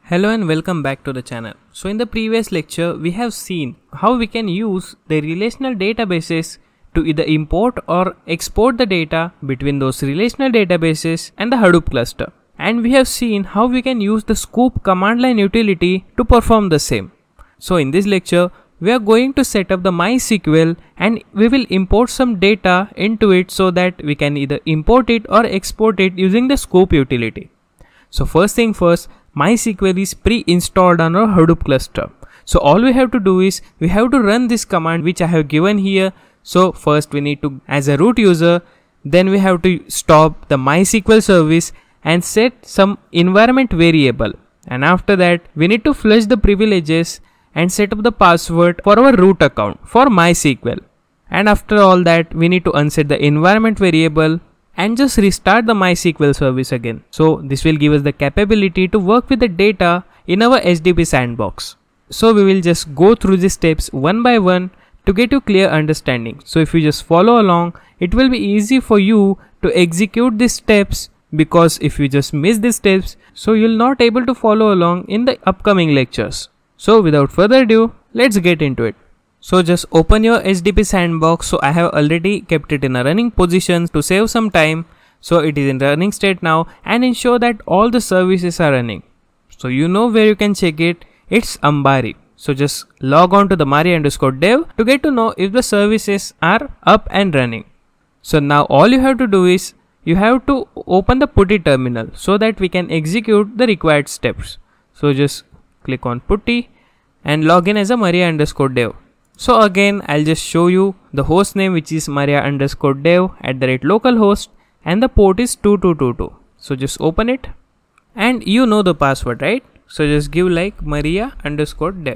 Hello and welcome back to the channel. So in the previous lecture, we have seen how we can use the relational databases to either import or export the data between those relational databases and the Hadoop cluster. And we have seen how we can use the sqoop command line utility to perform the same. So in this lecture, we are going to set up the MySQL and we will import some data into it so that we can either import it or export it using the sqoop utility. So first thing first, MySQL is pre-installed on our Hadoop cluster. So all we have to do is we have to run this command which I have given here. So first we need to, as a root user, then we have to stop the MySQL service and set some environment variable. And after that we need to flush the privileges and set up the password for our root account for MySQL. And after all that we need to unset the environment variable and just restart the MySQL service again. So this will give us the capability to work with the data in our HDP Sandbox. So we will just go through these steps one by one to get a clear understanding. So if you just follow along, it will be easy for you to execute these steps, because if you just miss these steps, so you'll not able to follow along in the upcoming lectures. So without further ado, let's get into it. So just open your HDP Sandbox. So I have already kept it in a running position to save some time. So it is in running state now, and ensure that all the services are running. So you know where you can check it. It's Ambari. So just log on to the Maria_dev to get to know if the services are up and running. So now all you have to do is you have to open the putty terminal so that we can execute the required steps. So just click on putty and log in as a Maria_dev. So again, I'll just show you the host name, which is Maria_dev @localhost, and the port is 2222. So just open it and you know the password, right? So just give like Maria_dev.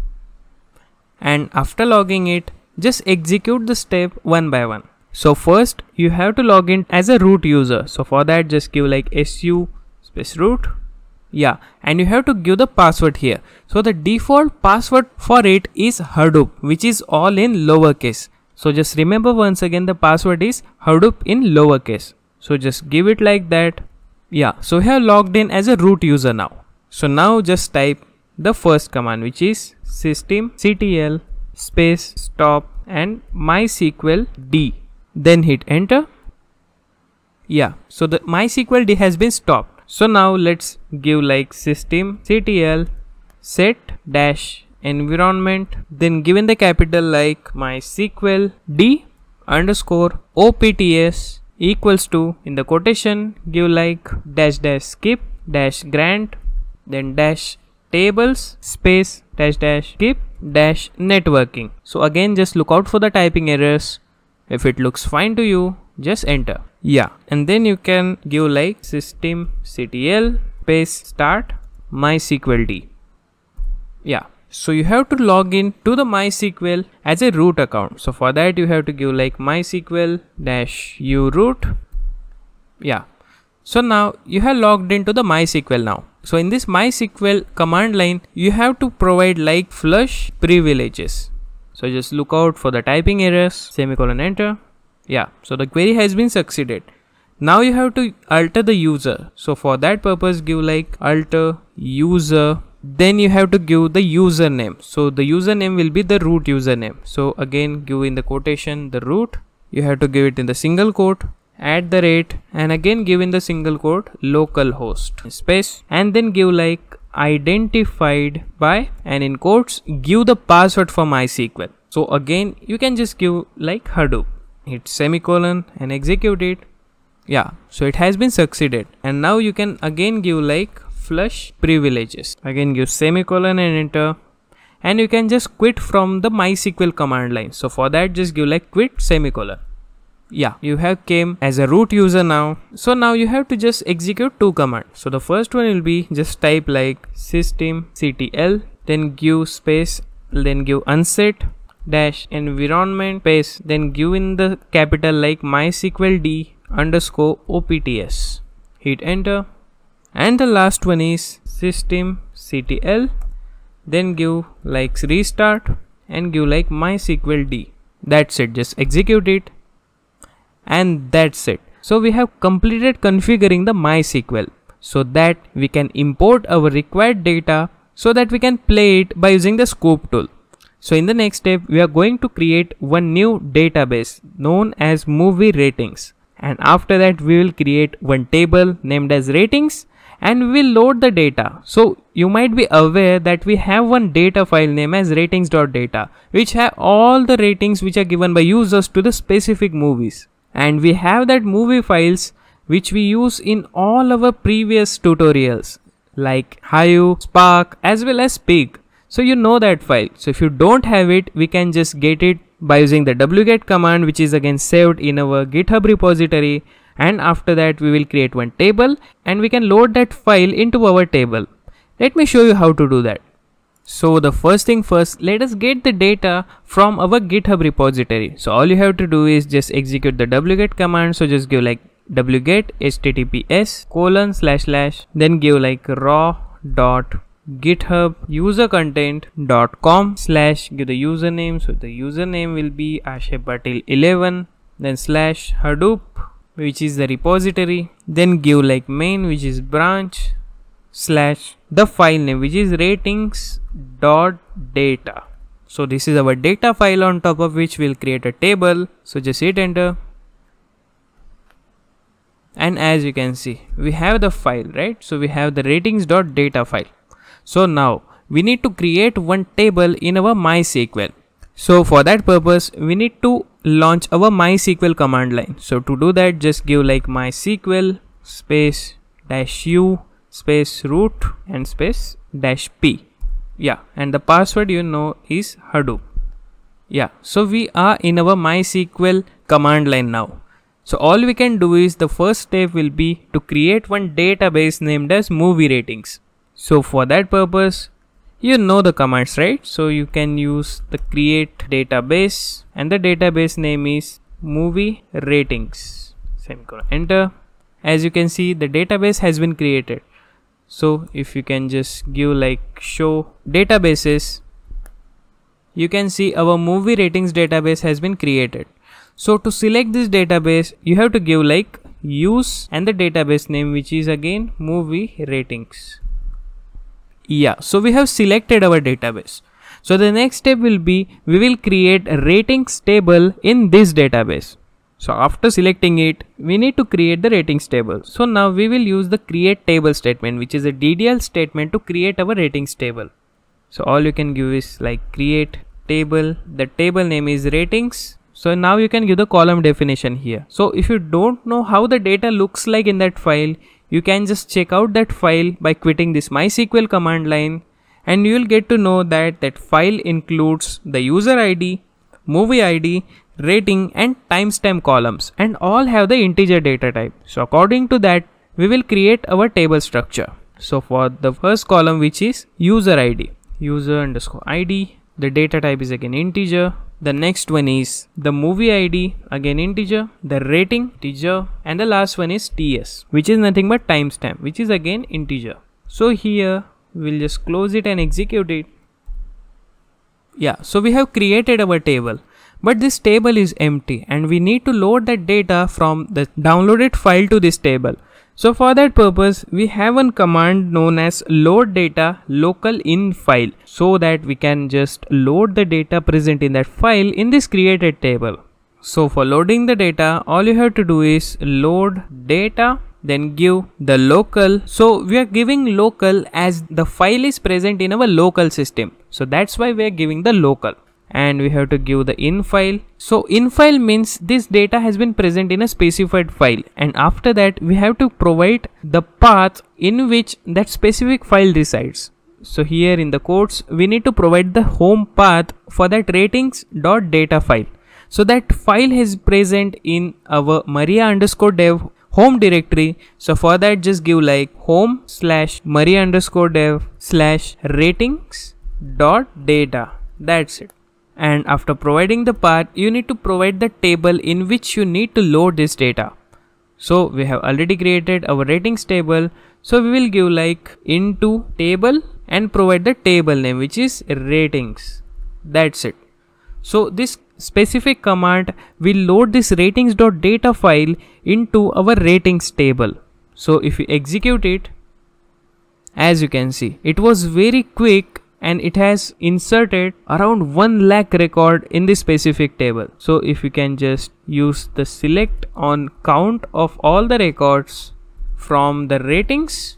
And after logging it, just execute the step one by one. So first you have to log in as a root user. So for that, just give like su space root. Yeah, and you have to give the password here. So the default password for it is Hadoop, which is all in lowercase. So just remember once again, the password is Hadoop in lowercase. So just give it like that. Yeah, so we have logged in as a root user now. So now just type the first command, which is systemctl space stop and MYSQLD. Then hit enter. Yeah, so the MySQLD has been stopped. So now let's give like systemctl set-environment, then given the capital like MYSQLD underscore opts equals to, in the quotation give like --skip -grant, then -tables space --skip -networking. So again, just look out for the typing errors. If it looks fine to you, just enter. Yeah, and then you can give like systemctl space start MYSQLD. Yeah, so you have to log in to the MySQL as a root account. So for that you have to give like MySQL -uroot. Yeah, so now you have logged into the MySQL now. So in this MySQL command line, you have to provide like flush privileges. So just look out for the typing errors, semicolon, enter. Yeah, so the query has been succeeded. Now you have to alter the user. So for that purpose, give like alter user. Then you have to give the username. So the username will be the root username. So again, give in the quotation the root. You have to give it in the single quote @ and again give in the single quote localhost space, and then give like identified by, and in quotes give the password for MySQL. So again you can just give like Hadoop. Hit semicolon and execute it. Yeah, so it has been succeeded. And now you can again give like flush privileges. Again give semicolon and enter. And you can just quit from the MySQL command line. So for that, just give like quit semicolon. Yeah, you have came as a root user now. So now you have to just execute two commands. So the first one will be just type like systemctl, then give space, then give unset-environment space, then give in the capital like MYSQLD underscore opts. Hit enter. And the last one is systemctl, then give like restart and give like MYSQLD. That's it, just execute it. And that's it. So we have completed configuring the MySQL. so that we can import our required data so that we can play it by using the sqoop tool. So in the next step, we are going to create one new database known as movie ratings. And after that, we will create one table named as ratings and we will load the data. So you might be aware that we have one data file named as ratings.data, which have all the ratings which are given by users to the specific movies. And we have that movie files which we use in all our previous tutorials like Hive, Spark as well as Pig. So you know that file. So if you don't have it, we can just get it by using the wget command, which is again saved in our GitHub repository. And after that, we will create one table and we can load that file into our table. Let me show you how to do that. So the first thing first, let us get the data from our GitHub repository. So all you have to do is just execute the wget command. So just give like wget https:// then give like raw.github-user-content.com/ give the username. So the username will be ashaypatil11, then / Hadoop, which is the repository, then give like main, which is branch, / the file name, which is ratings.data. So this is our data file, on top of which we'll create a table. So just hit enter. And as you can see, we have the file, right? So we have the ratings.data file. So now we need to create one table in our MySQL. So for that purpose, we need to launch our MySQL command line. So to do that, just give like MySQL space -u space root and space -p. Yeah, and the password you know is Hadoop. Yeah, so we are in our MySQL command line now. So all we can do is the first step will be to create one database named as movie ratings. So for that purpose, you know the commands, right? So you can use the create database and the database name is movie ratings. Semicolon, enter. As you can see, the database has been created. So if you can just give like show databases, you can see our movie ratings database has been created. So to select this database, you have to give like use and the database name, which is again movie ratings. Yeah, so we have selected our database. So the next step will be we will create a ratings table in this database. So after selecting it, we need to create the ratings table. So now we will use the create table statement, which is a DDL statement to create our ratings table. So all you can give is like create table, the table name is ratings. So now you can give the column definition here. So if you don't know how the data looks like in that file, you can just check out that file by quitting this MySQL command line, and you will get to know that that file includes the user ID, movie ID, rating and timestamp columns, and all have the integer data type. So according to that, we will create our table structure. So for the first column, which is user ID, user_ID, the data type is again integer. The next one is the movie ID, again integer, the rating integer, and the last one is TS, which is nothing but timestamp, which is again integer. So here we'll just close it and execute it. Yeah, so we have created our table, but this table is empty and we need to load that data from the downloaded file to this table. So for that purpose, we have one command known as load data local in file, so that we can just load the data present in that file in this created table. So for loading the data, all you have to do is load data, then give the local. So we are giving local as the file is present in our local system. So that's why we are giving the local. And we have to give the in file. So in file means this data has been present in a specified file, and after that we have to provide the path in which that specific file resides. So here in the quotes, we need to provide the home path for that ratings.data file. So that file is present in our Maria_dev home directory. So for that, just give like home/Maria_dev/ratings.data. That's it. And after providing the path, you need to provide the table in which you need to load this data. So we have already created our ratings table. So we will give like into table and provide the table name, which is ratings. That's it. So this specific command will load this ratings.data file into our ratings table. So if you execute it, as you can see, it was very quick and it has inserted around 1 lakh record in this specific table. So if you can just use the select on count of all the records from the ratings,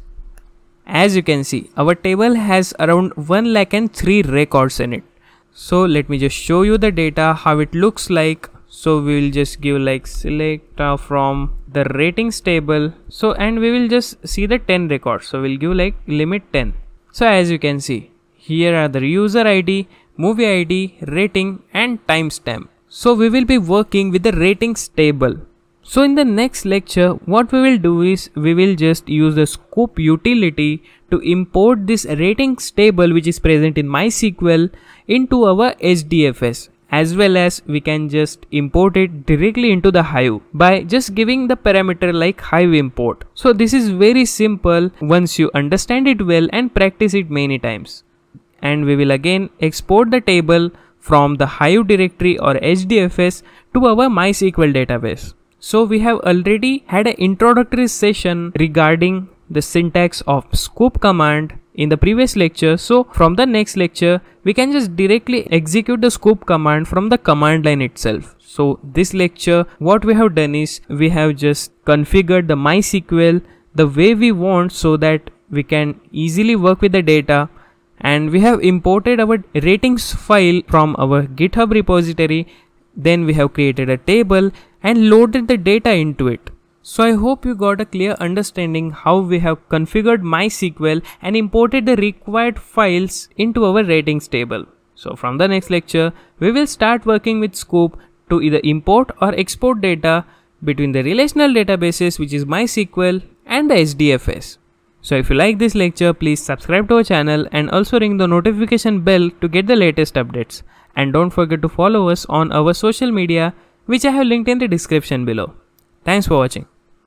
as you can see, our table has around 1,03,000 records in it. So let me just show you the data, how it looks like. So we will just give like select from the ratings table. So and we will just see the 10 records. So we'll give like limit 10. So as you can see, here are the user ID, movie ID, rating and timestamp. So we will be working with the ratings table. So in the next lecture, what we will do is we will just use the sqoop utility to import this ratings table which is present in MySQL into our HDFS, as well as we can just import it directly into the Hive by just giving the parameter like Hive import. So this is very simple once you understand it well and practice it many times. And we will again export the table from the Hive directory or HDFS to our MySQL database. So we have already had an introductory session regarding the syntax of sqoop command in the previous lecture. So from the next lecture, we can just directly execute the sqoop command from the command line itself. So this lecture, what we have done is we have just configured the MySQL the way we want so that we can easily work with the data. And we have imported our ratings file from our GitHub repository. Then we have created a table and loaded the data into it. So I hope you got a clear understanding how we have configured MySQL and imported the required files into our ratings table. So from the next lecture, we will start working with sqoop to either import or export data between the relational databases, which is MySQL, and the HDFS. So if you like this lecture, please subscribe to our channel and also ring the notification bell to get the latest updates. And don't forget to follow us on our social media, which I have linked in the description below. Thanks for watching.